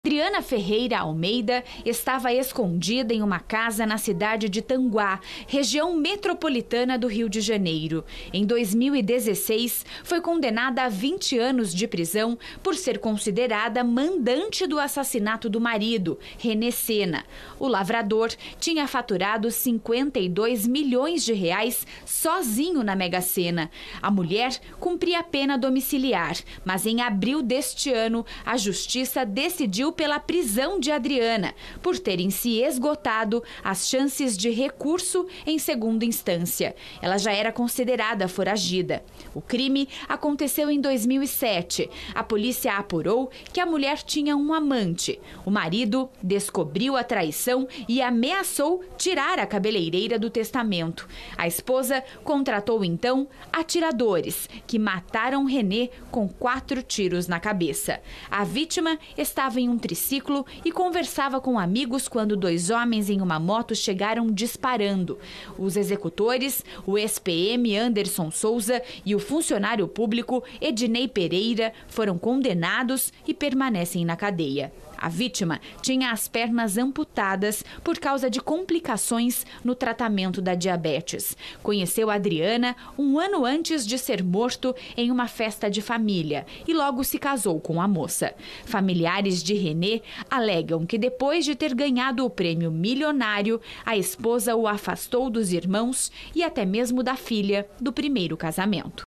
Adriana Ferreira Almeida estava escondida em uma casa na cidade de Tanguá, região metropolitana do Rio de Janeiro. Em 2016, foi condenada a 20 anos de prisão por ser considerada mandante do assassinato do marido, René Sena. O lavrador tinha faturado 52 milhões de reais sozinho na Mega Sena. A mulher cumpria pena domiciliar, mas em abril deste ano, a justiça decidiu pela prisão de Adriana, por terem se esgotado as chances de recurso em segunda instância. Ela já era considerada foragida. O crime aconteceu em 2007. A polícia apurou que a mulher tinha um amante. O marido descobriu a traição e ameaçou tirar a cabeleireira do testamento. A esposa contratou então atiradores, que mataram René com 4 tiros na cabeça. A vítima estava em um triciclo e conversava com amigos quando 2 homens em uma moto chegaram disparando. Os executores, o ex-PM Anderson Souza e o funcionário público Ednei Pereira, foram condenados e permanecem na cadeia. A vítima tinha as pernas amputadas por causa de complicações no tratamento da diabetes. Conheceu Adriana um ano antes de ser morto em uma festa de família e logo se casou com a moça. Familiares de René alegam que depois de ter ganhado o prêmio milionário, a esposa o afastou dos irmãos e até mesmo da filha do primeiro casamento.